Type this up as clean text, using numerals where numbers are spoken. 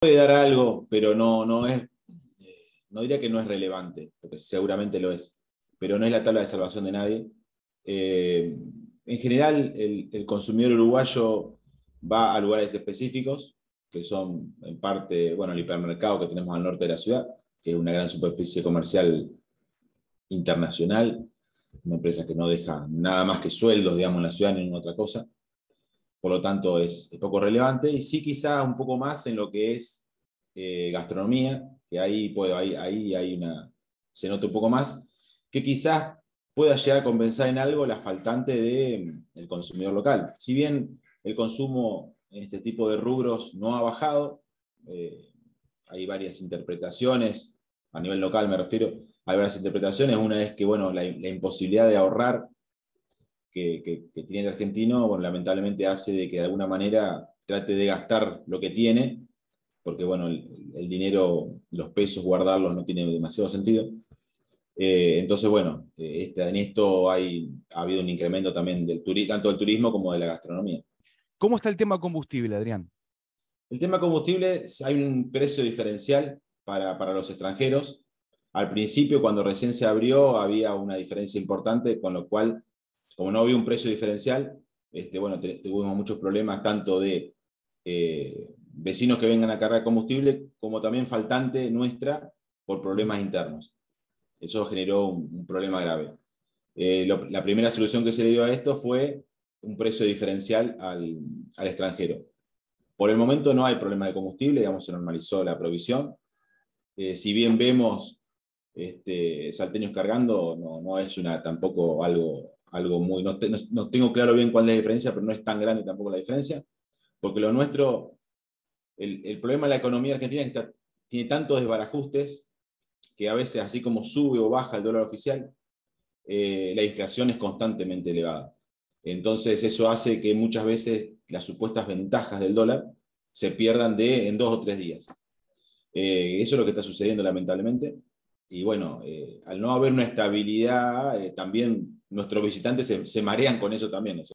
puede dar algo, pero no es, no diría que no es relevante, porque seguramente lo es, pero no es la tabla de salvación de nadie. En general, el consumidor uruguayo va a lugares específicos, que son en parte, bueno, el hipermercado que tenemos al norte de la ciudad, que es una gran superficie comercial internacional, una empresa que no deja nada más que sueldos, digamos, en la ciudad ni en otra cosa. Por lo tanto, es poco relevante. Y sí, quizás un poco más en lo que es gastronomía, que ahí hay se nota un poco más, que quizás pueda llegar a compensar en algo la faltante del consumidor local. Si bien el consumo en este tipo de rubros no ha bajado, eh, hay varias interpretaciones, a nivel local me refiero, hay varias interpretaciones. Una es que, bueno, la imposibilidad de ahorrar que tiene el argentino, bueno, lamentablemente hace de que de alguna manera trate de gastar lo que tiene, porque bueno, el dinero, los pesos, guardarlos no tiene demasiado sentido. Entonces, bueno, en esto ha habido un incremento también tanto del turismo como de la gastronomía. ¿Cómo está el tema combustible, Adrián? El tema combustible, hay un precio diferencial para los extranjeros. Al principio, cuando recién se abrió, había una diferencia importante, con lo cual, como no había un precio diferencial, bueno, tuvimos muchos problemas tanto de vecinos que vengan a cargar combustible, como también faltante nuestra por problemas internos. Eso generó un problema grave. La primera solución que se le dio a esto fue un precio diferencial al extranjero. Por el momento no hay problema de combustible, digamos, se normalizó la provisión. Si bien vemos salteños cargando, no es tampoco algo muy... No tengo claro bien cuál es la diferencia, pero no es tan grande tampoco la diferencia, porque lo nuestro, el problema de la economía argentina es que tiene tantos desbarajustes que a veces, así como sube o baja el dólar oficial, la inflación es constantemente elevada. Entonces eso hace que muchas veces las supuestas ventajas del dólar se pierdan en 2 o 3 días. Eso es lo que está sucediendo lamentablemente. Y bueno, al no haber una estabilidad, también nuestros visitantes se marean con eso también. O sea,